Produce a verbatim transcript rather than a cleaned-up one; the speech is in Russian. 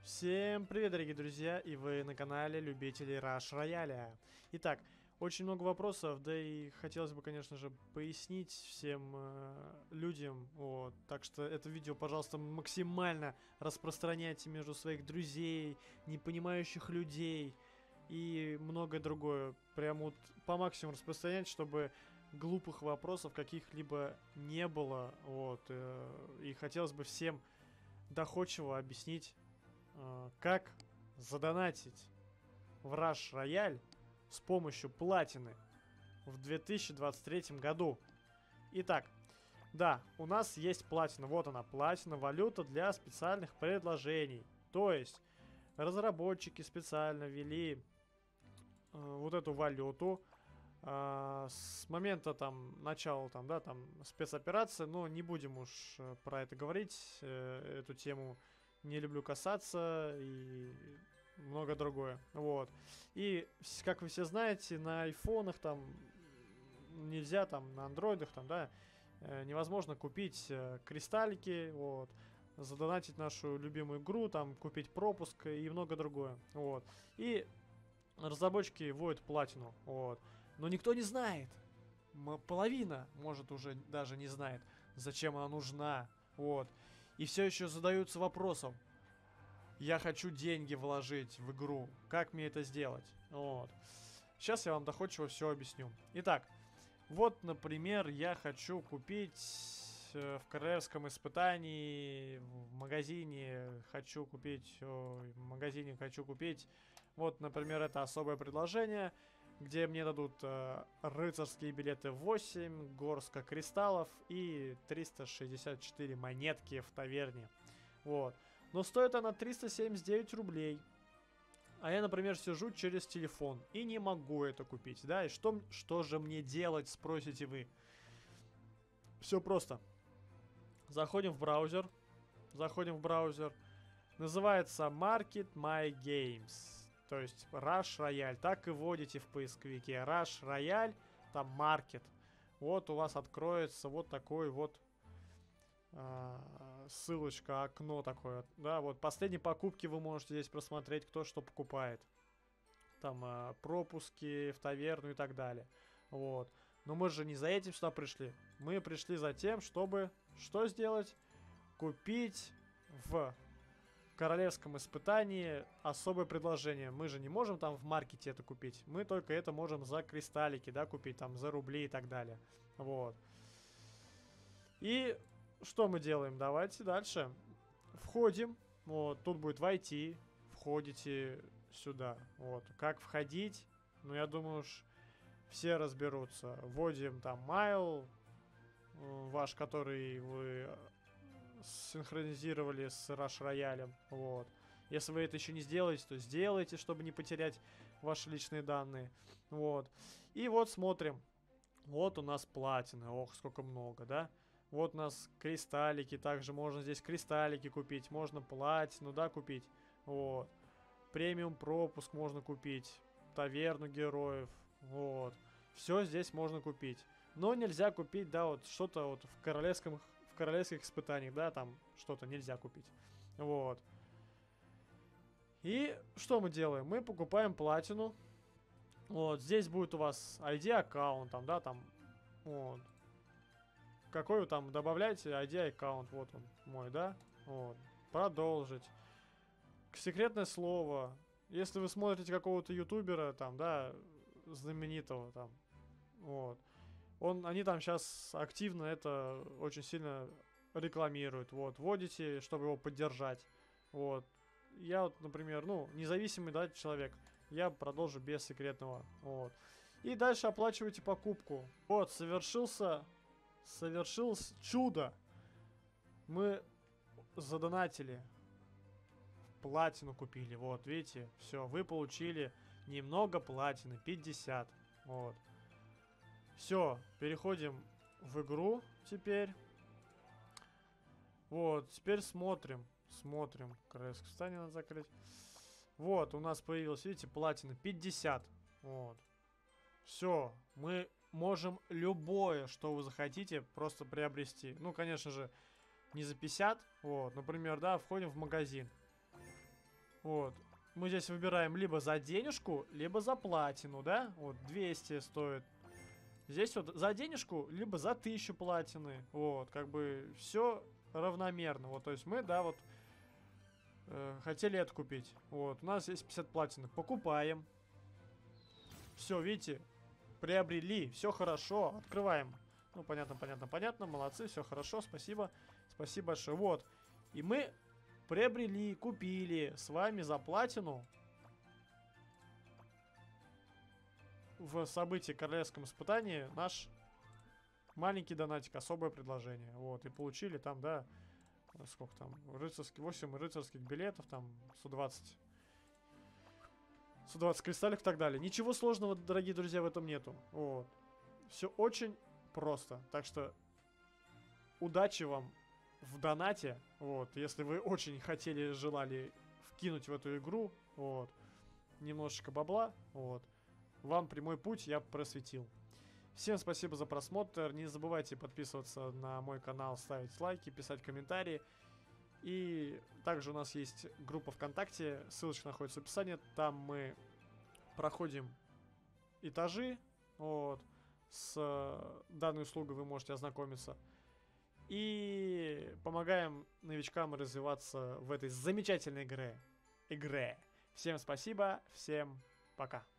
Всем привет, дорогие друзья, и вы на канале любителей Rush Royale. Итак, очень много вопросов, да и хотелось бы, конечно же, пояснить всем э, людям, вот, так что это видео, пожалуйста, максимально распространяйте между своих друзей, непонимающих людей и многое другое. Прям вот по максимуму распространять, чтобы глупых вопросов каких-либо не было, вот, э, и хотелось бы всем доходчиво объяснить, как задонатить в Rush Royale с помощью платины в две тысячи двадцать третьем году. Итак, да, у нас есть платина. Вот она, платина, валюта для специальных предложений. То есть, разработчики специально ввели э, вот эту валюту э, с момента там начала там, да, там спецоперации. Но не будем уж э, про это говорить, э, эту тему не люблю касаться и много другое. Вот. И, как вы все знаете, на айфонах там нельзя, там, на андроидах, там, да, э, невозможно купить э, кристаллики, вот, задонатить нашу любимую игру, там, купить пропуск и много другое. Вот. И разработчики вводят платину, вот. Но никто не знает. Половина, может, уже даже не знает, зачем она нужна. Вот. И все еще задаются вопросом. Я хочу деньги вложить в игру. Как мне это сделать? Вот. Сейчас я вам доходчиво все объясню. Итак, вот, например, я хочу купить э, в королевском испытании, в магазине хочу купить, ой, в магазине хочу купить, вот, например, это особое предложение, где мне дадут э, рыцарские билеты восемь, горстка кристаллов и триста шестьдесят четыре монетки в таверне. Вот. Но стоит она триста семьдесят девять рублей. А я, например, сижу через телефон и не могу это купить, да? И что, что же мне делать, спросите вы? Все просто. Заходим в браузер. Заходим в браузер. Называется Market My Games. То есть Rush Royale. Так и вводите в поисковике. Rush Royale, там Market. Вот у вас откроется вот такой вот э, ссылочка, окно такое. Да, вот последние покупки вы можете здесь просмотреть, кто что покупает. Там э, пропуски в таверну и так далее. Вот. Но мы же не за этим сюда пришли. Мы пришли за тем, чтобы что сделать? Купить в королевском испытании особое предложение. Мы же не можем там в маркете это купить. Мы только это можем за кристаллики, да, купить, там, за рубли и так далее. Вот. И что мы делаем? Давайте дальше. Входим. Вот, тут будет войти. Входите сюда. Вот. Как входить? Ну, я думаю, уж все разберутся. Вводим там майл ваш, который вы синхронизировали с Rush Royale. Вот. Если вы это еще не сделаете, то сделайте, чтобы не потерять ваши личные данные. Вот. И вот смотрим. Вот у нас платины. Ох, сколько много, да? Вот у нас кристаллики. Также можно здесь кристаллики купить. Можно платину, да, купить. Вот. Премиум пропуск можно купить. Таверну героев. Вот. Все здесь можно купить. Но нельзя купить, да, вот что-то вот в королевском в королевских испытаниях, да, там что-то нельзя купить. Вот. И что мы делаем? Мы покупаем платину. Вот, здесь будет у вас ай ди аккаунт, там, да, там, вот. Какой вы там добавляете ай ди аккаунт, вот он мой, да, вот. Продолжить. Секретное слово. Если вы смотрите какого-то ютубера, там, да, знаменитого, там, вот. Он, они там сейчас активно это очень сильно рекламируют. Вот, вводите, чтобы его поддержать. Вот. Я вот, например, ну, независимый, да, человек. Я продолжу без секретного. Вот. И дальше оплачиваете покупку. Вот, совершился, совершилось чудо. Мы задонатили. Платину купили. Вот, видите, все, вы получили немного платины, пятьдесят. Вот. Все, переходим в игру теперь. Вот, теперь смотрим. Смотрим. Королевское испытание надо закрыть. Вот, у нас появилась, видите, платина пятьдесят. Вот. Все, мы можем любое, что вы захотите, просто приобрести. Ну, конечно же, не за пятьдесят. Вот, например, да, входим в магазин. Вот. Мы здесь выбираем либо за денежку, либо за платину, да? Вот, двести стоит. Здесь вот за денежку, либо за тысячу платины. Вот, как бы все равномерно. Вот, то есть мы, да, вот э, хотели это купить. Вот, у нас здесь пятьдесят платины. Покупаем. Все, видите, приобрели, все хорошо, открываем. Ну, понятно, понятно, понятно, молодцы, все хорошо, спасибо, спасибо большое. Вот, и мы приобрели, купили с вами за платину в событии королевском испытании наш маленький донатик, особое предложение. Вот, и получили там, да, сколько там, рыцарских, восемь рыцарских билетов, там, сто двадцать. сто двадцать кристалликов и так далее. Ничего сложного, дорогие друзья, в этом нету. Вот. Все очень просто. Так что удачи вам в донате. Вот. Если вы очень хотели, желали вкинуть в эту игру, вот, немножечко бабла, вот, вам прямой путь я просветил. Всем спасибо за просмотр. Не забывайте подписываться на мой канал, ставить лайки, писать комментарии. И также у нас есть группа ВКонтакте, ссылочка находится в описании. Там мы проходим этажи. Вот. С данной услугой вы можете ознакомиться. И помогаем новичкам развиваться в этой замечательной игре. Игре. Всем спасибо, всем пока.